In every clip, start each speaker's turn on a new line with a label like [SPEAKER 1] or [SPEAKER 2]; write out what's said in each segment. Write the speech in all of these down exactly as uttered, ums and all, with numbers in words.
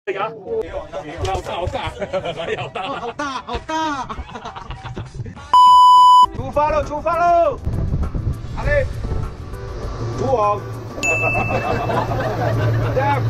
[SPEAKER 1] 好大好大，好大
[SPEAKER 2] 好大好大！
[SPEAKER 1] 出发喽出发喽！阿力，出网。这样。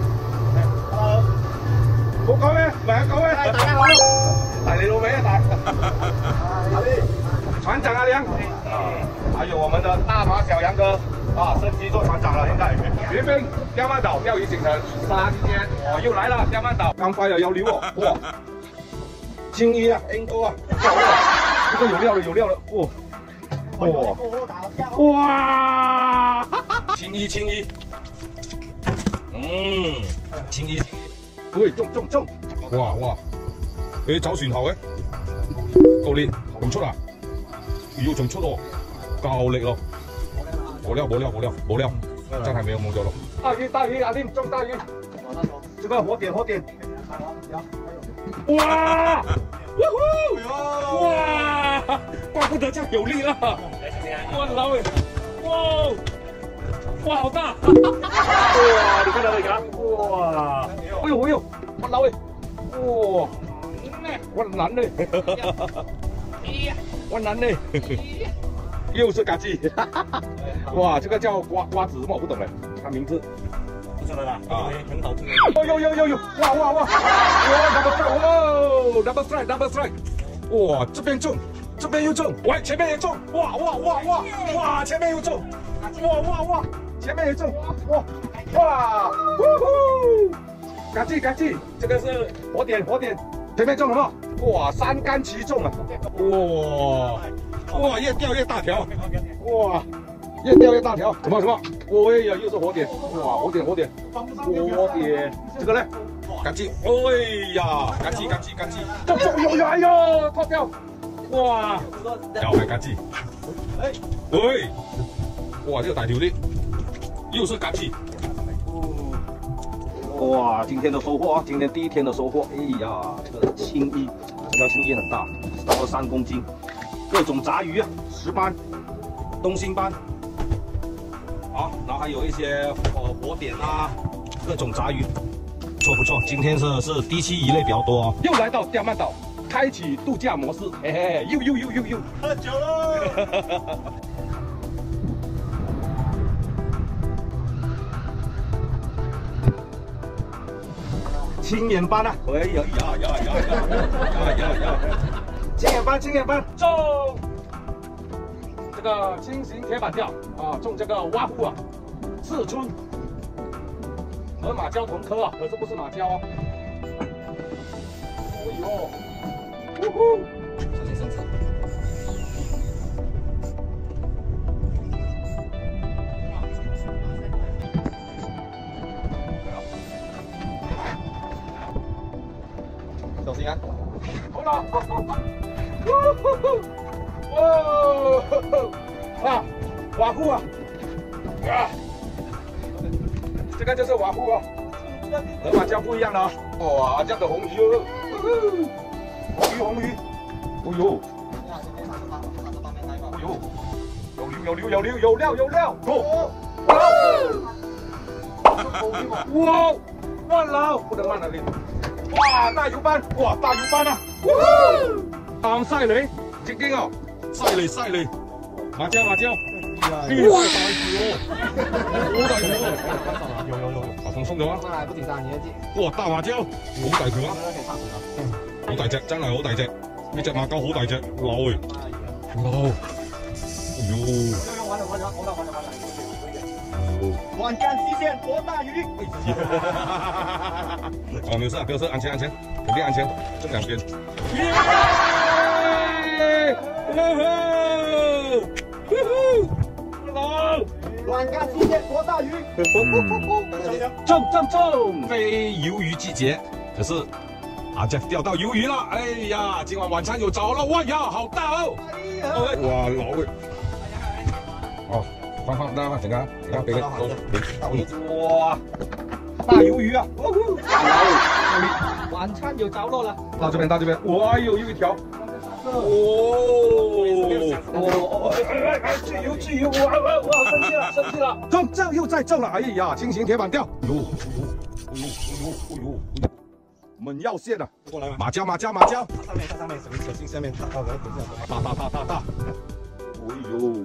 [SPEAKER 1] 好講咩？唔係啊，講咩？大家好。大你老味啊，大！阿力，船長阿良，還有我們的大馬小楊哥。 啊，升級做船长了，现在。原本刁曼岛钓鱼行程，三天，哦，又来了刁曼岛，刚发了幺六哦，哇，青衣啊 ，N 哥啊，这个有料了，有料了，哇，哇，哇，青衣青衣，嗯，青衣，喂，中中中，哇哇，你走船後嘅，夠練，仲出啊，要仲出喎，夠力咯。 冇料冇料冇料冇料，真係沒有冇咗咯。大魚大魚，阿添中大魚，這個火點火點，哇！哇！怪不得這樣有力啦！哇老誒，哇！哇好大！哇！你看到沒有？哇！哎呦哎呦，哇老誒，哇！我難嘞，我難嘞。 又是嘎叽，哇，这个叫瓜瓜子什么我不懂嘞，看名字。不知道啦，啊，很好吃。哦呦呦呦呦，哇哇哇，哇 double strike， 哦 double strike double strike， 哇这边中，这边又中，喂前面也中，哇哇哇哇哇前面又中，哇哇哇前面也中，哇哇，呼呼，嘎叽嘎叽，这个是火点火点，前面中了吗？哇三杆齐中啊，哇。 哇，越钓越大条！哇，越钓越大条！什么什么？哎呀，又是火点！哇，火点火点火点！这个呢？赶紧！哎呀，赶紧赶紧赶紧！这中有哎呦，脱掉！哇，又係趕緊！喂，哇，這個大條啲，又是趕緊！哇，今天的收穫啊，今天第一天的收穫！哎呀，這個青衣，這條青衣很大，到了三公斤。 各种杂鱼啊，石斑、东星斑，好，然后还有一些呃火点啊，各种杂鱼，不错不错。今天是是低栖鱼类比较多哦。又来到刁曼岛，开启度假模式，嘿嘿，又又又又又喝酒喽！青眼斑啊，哎呀呀呀呀呀呀呀！ 青眼斑，青眼斑中这个轻型铁板钓啊，中这个蛙虎啊，刺春和马鲛同科啊，可是不是马鲛哦。哎呦，呜呼！小心身子。小心啊！好了。 哇！啊，瓦户啊！啊，这个就是瓦户啊，和马鲛不一样的啊！哇，这样的红鱼哦，红鱼红鱼，哦呦，哦呦，有料有料有料有料有料，哦，哇！哇老，不能慢了你，哇大油斑，哇大油斑啊！ 啱犀利，正經啊！犀利犀利，馬鲛馬鲛，哇大條哦，好大條哦！有有有，把風鬆咗啊！不緊張，你一知。哇大馬鲛，好大條啊！好大隻，真係好大隻，呢隻馬鳩好大隻，老誒，老，喲！軟竿西線捉大魚。哦，沒有事啊，沒有事，安全安全，肯定安全，這兩邊。
[SPEAKER 2] 軟竿西線捉大魚，
[SPEAKER 1] 中中中！非魷魚季節，可是啊，這釣到魷魚了！哎呀，今晚晚餐有找了！哇呀，好大哦！哇，老嘅！哦，放放，大家放，整個，整個，俾佢攞，哇，大魷魚啊！晚餐有着落了，到這邊，到這邊，哇，有又一條。 哦哦！哎哎，自由自由！我我我生氣了，生氣了！中，這又再中了！哎呀，輕型鐵板釣！呦呦呦呦！ 哎呦，猛药线啊！
[SPEAKER 2] 过来嘛，
[SPEAKER 1] 马椒，马椒，马椒，
[SPEAKER 2] 上面，上面，小心下面，大大的，等一下，
[SPEAKER 1] 大大大大大！哎呦！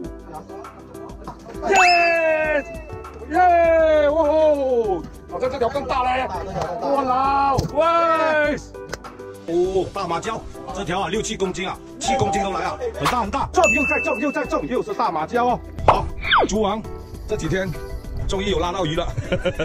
[SPEAKER 1] 耶耶！哇哦，好像这条更大嘞！哇老喂！
[SPEAKER 2] 哦，大麻椒，这条啊六七公斤啊，七公斤都来啊，很大很大，
[SPEAKER 1] 中又再中又再中，又是大马椒哦。好，猪王这几天终于有拉到鱼了。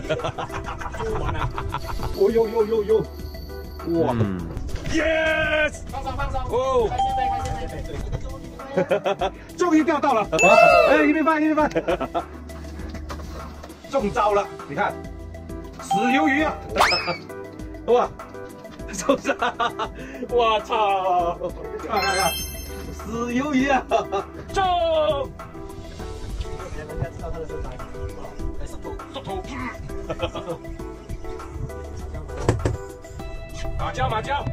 [SPEAKER 1] 哦呦呦呦呦！哇！ Yes！
[SPEAKER 2] 放上放上，
[SPEAKER 1] 哦，
[SPEAKER 2] 开线杯开线杯，
[SPEAKER 1] 终于钓到了！哎，一米半，一米半，中招了！你看，死鱿鱼啊！哇，是不是？我操！看看看，死鱿鱼啊！中！
[SPEAKER 2] 人家知道他的身材，来石头，
[SPEAKER 1] 石头，马椒马椒。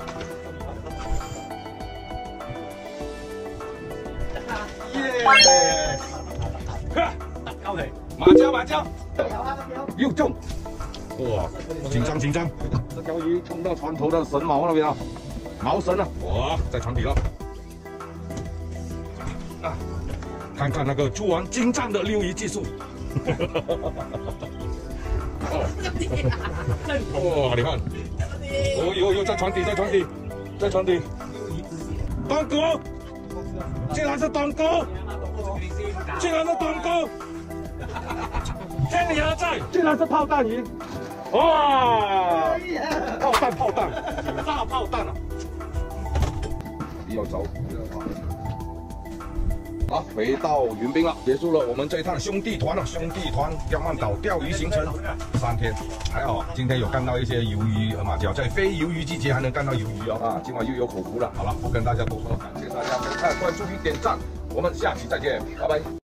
[SPEAKER 1] 耶！呵，
[SPEAKER 2] 高腿，
[SPEAKER 1] 马椒马椒，又中！哇，紧张紧张！这条鱼冲到船头的绳毛那边啊，毛绳啊！哇，在船底了。啊，看看那个猪王精湛的溜鱼技术。哇，你看，哦呦呦，在船底，在船底，在船底，当哥！ 竟然是东哥，竟然是东哥，天理何在？竟然是炮弹鱼！哇！炮弹炮弹，大炮弹啊！要走。好，回到云滨了，结束了我们这一趟兄弟团了。兄弟团刁曼岛钓鱼行程三天，还好今天有干到一些鱿鱼和马椒，在非鱿鱼季节还能干到鱿鱼哦啊！今晚又有口福了。好了，不跟大家多说，感谢大家收看、关注与点赞，我们下期再见，拜拜。